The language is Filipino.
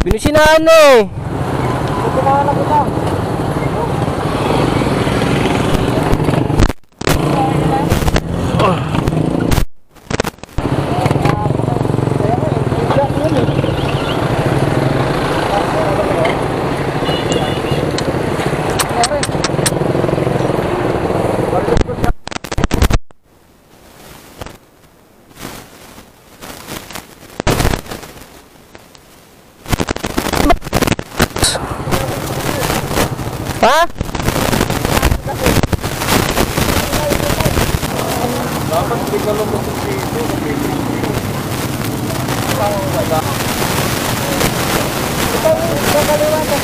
Pinusinahan na eh. Kumahan na kita. Ha? Dapat hindi ka lumusok dito. Ito, sa kaliwa ka.